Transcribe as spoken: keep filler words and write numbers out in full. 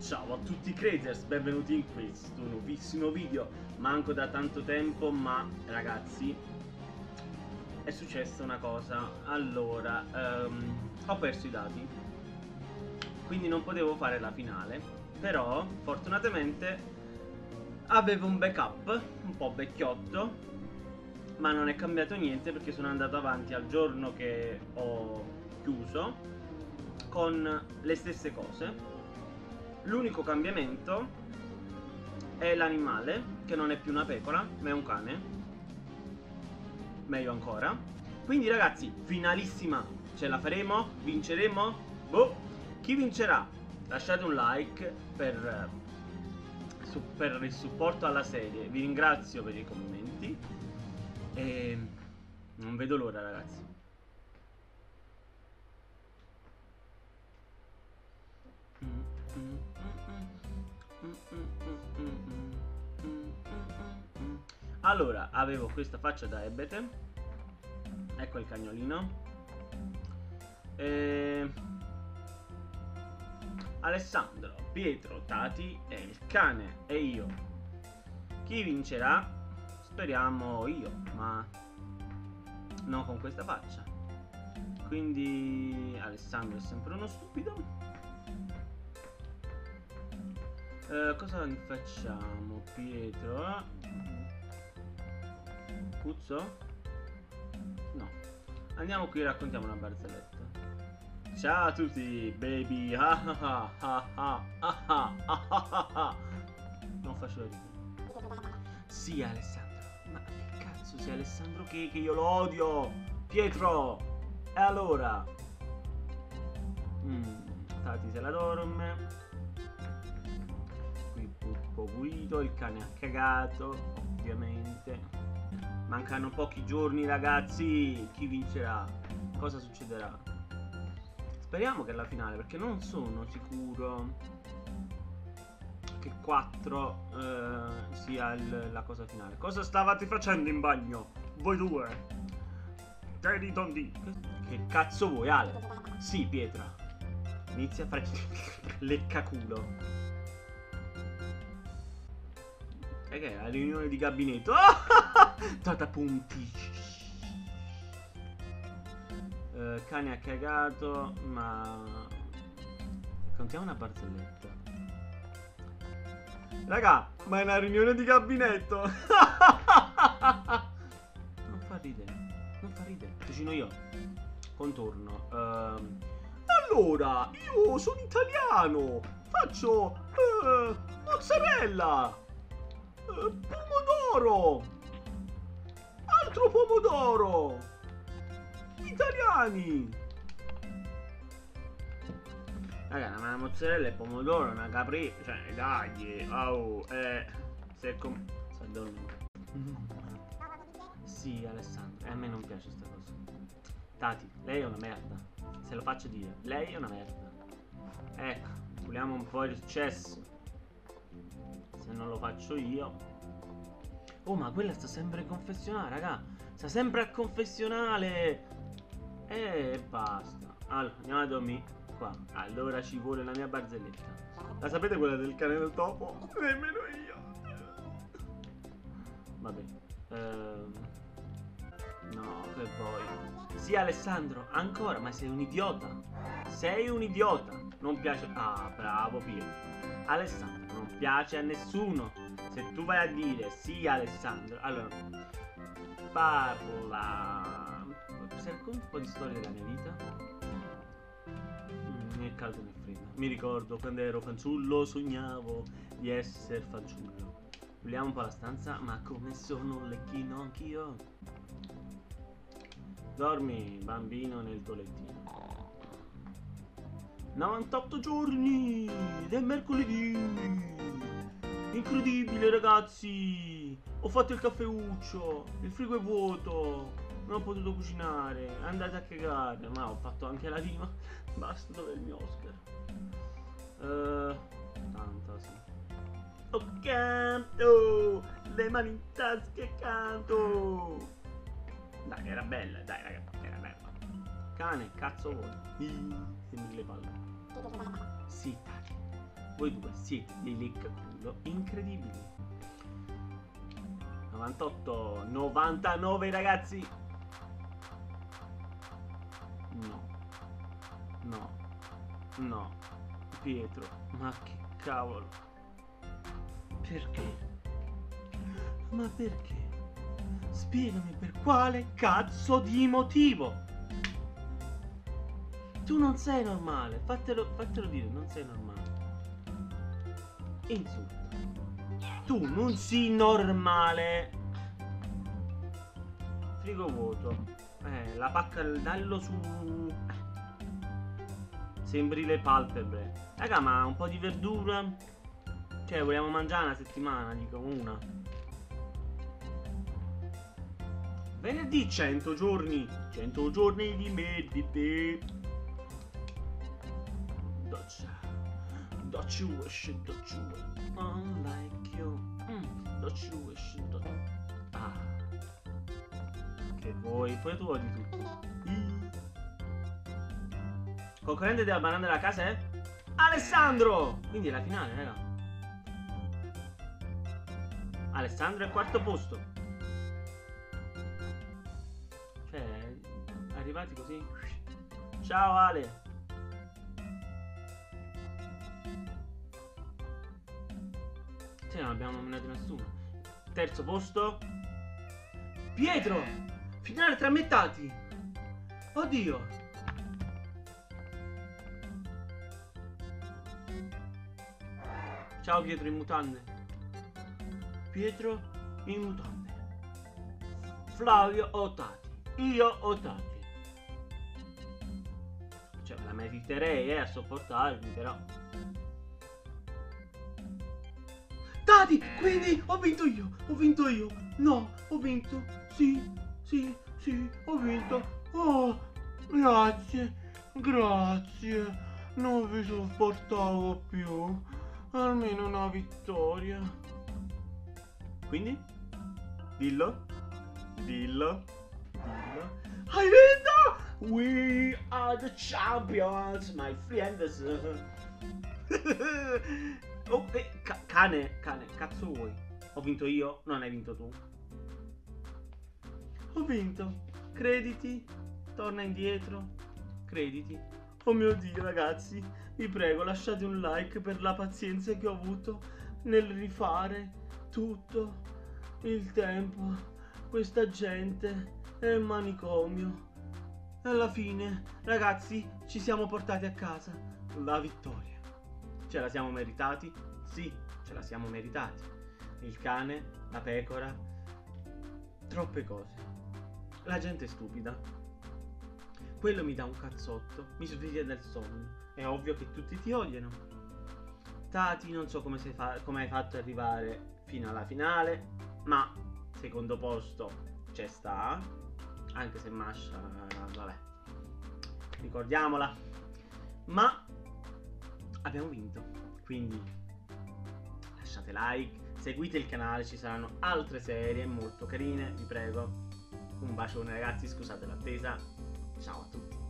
Ciao a tutti i crazers, benvenuti in questo nuovissimo video. Manco da tanto tempo, ma ragazzi è successa una cosa. Allora, um, ho perso i dati, quindi non potevo fare la finale. Però fortunatamente avevo un backup un po' vecchiotto, ma non è cambiato niente perché sono andato avanti al giorno che ho chiuso con le stesse cose. L'unico cambiamento è l'animale, che non è più una pecora, ma è un cane. Meglio ancora. Quindi ragazzi, finalissima, ce la faremo? Vinceremo? Boh! Chi vincerà? Lasciate un like per, per il supporto alla serie. Vi ringrazio per i commenti e non vedo l'ora, ragazzi. Allora, avevo questa faccia da ebete. Ecco il cagnolino. E... Alessandro, Pietro, Tati e il cane e io. Chi vincerà? Speriamo io, ma non con questa faccia. Quindi Alessandro è sempre uno stupido. Uh, cosa facciamo, Pietro? Puzzo? No. Andiamo qui e raccontiamo una barzelletta. Ciao a tutti, baby. Ah ah ah ah ah ah ah ah ah. Non faccio ridere. Sì, Alessandro. Ma che cazzo sei Alessandro che, che io lo odio? Pietro! E allora? Mm, Tati se la dorme. Puppo Guido, il cane ha cagato, ovviamente. Mancano pochi giorni, ragazzi. Chi vincerà? Cosa succederà? Speriamo che è la finale, perché non sono sicuro che quattro eh, sia il, la cosa finale. Cosa stavate facendo in bagno? Voi due? Teddy Tondi. Che, che cazzo vuoi, Ale? Sì, Pietra. Inizia a fare leccaculo. E che è la riunione di gabinetto? Tata punti. Uh, cane ha cagato, ma contiamo una barzelletta. Raga, ma è una riunione di gabinetto. Non fa ridere. Non fa ridere. Cucino io. Contorno. Uh, allora, io sono italiano. Faccio uh, mozzarella. Uh, pomodoro. Altro pomodoro. Italiani. Raga, una mozzarella e pomodoro, una capri. Cioè, dai. Oh, eh. Se com... Sta dormendo. Sì, Alessandro. E a me non piace sta cosa. Tati, lei è una merda. Se lo faccio dire. Lei è una merda. Ecco, puliamo un po' il successo. Se non lo faccio io. Oh, ma quella sta sempre in confessionale, raga. Sta sempre a confessionale. E basta. Allora, andiamo a dormire qua. Allora ci vuole la mia barzelletta. La sapete quella del cane del topo? Nemmeno io. Vabbè. Ehm... No, che vuoi? Sì, Alessandro, ancora, ma sei un idiota. Sei un idiota. Non piace... Ah, bravo Pietro. Alessandro, non piace a nessuno. Se tu vai a dire sì, Alessandro, allora parla. Se racconti un po' di storia della mia vita. Mm, né caldo né freddo. Mi ricordo quando ero fanciullo, sognavo di essere fanciullo. Vogliamo un po' la stanza, ma come sono un lecchino anch'io. Dormi, bambino, nel tuo lettino. novantotto giorni ed è mercoledì. Incredibile, ragazzi. Ho fatto il caffeuccio. Il frigo è vuoto. Non ho potuto cucinare. Andate a cagare. Ma ho fatto anche la rima. Basta, dov'è il mio Oscar? Uh, tanta, sì. Oh, canto. Le mani in tasca e canto. Dai, era bella. Dai, raga, era bella. Cane, cazzo vuoi? E mille palle. Sì, Tati. voi due siete dei leccaculo incredibili. novantotto, novantanove ragazzi. No, no, no, Pietro, ma che cavolo, perché? Ma perché? Spiegami per quale cazzo di motivo. Tu non sei normale, fatelo, fatelo dire, non sei normale. Insulto. Tu non sei normale. Frigo vuoto. Eh, la pacca dallo su. Sembri le palpebre. Raga, ma un po' di verdura. Cioè, vogliamo mangiare una settimana, dico una. Venerdì cento giorni. cento giorni di medite. Dutch. Dutch you wish, Dutch you wish. Unlike you. Mm. Dutch you wish, Dutch. Ah. Che vuoi? Poi tu odi tutto. Mm. Concorrente della banana della casa è Alessandro! Quindi è la finale, raga. Alessandro è al quarto posto. Cioè, arrivati così. Ciao Ale. Cioè, non abbiamo nominato nessuno. Terzo posto Pietro. Finale tra mettati. Oddio. Ciao Pietro in mutande. Pietro in mutande. Flavio o Tati. Io o Tati. Cioè la meriterei eh, a sopportarmi, però. Tati, quindi ho vinto io. Ho vinto io. No, ho vinto. Sì, sì, sì, ho vinto. Oh, grazie. Grazie. Non vi sopportavo più. Almeno una vittoria. Quindi? Dillo. Dillo. Dillo. Hai vinto! We are the champions, my friends. Oh, eh, ca cane, cane, cazzo vuoi? Ho vinto io, non hai vinto tu. Ho vinto. Crediti. Torna indietro. Crediti. Oh mio Dio ragazzi, vi prego lasciate un like per la pazienza che ho avuto nel rifare tutto il tempo. Questa gente è un manicomio. E alla fine ragazzi ci siamo portati a casa la vittoria. Ce la siamo meritati? Sì, ce la siamo meritati. Il cane, la pecora, troppe cose. La gente è stupida. Quello mi dà un cazzotto, mi sveglia dal sonno. È ovvio che tutti ti odiano. Tati, non so come, sei fa come hai fatto ad arrivare fino alla finale, ma secondo posto c'è sta. Anche se Masha, vabbè, ricordiamola. Ma abbiamo vinto, quindi lasciate like, seguite il canale, ci saranno altre serie molto carine, vi prego. Un bacione ragazzi, scusate l'attesa, ciao a tutti.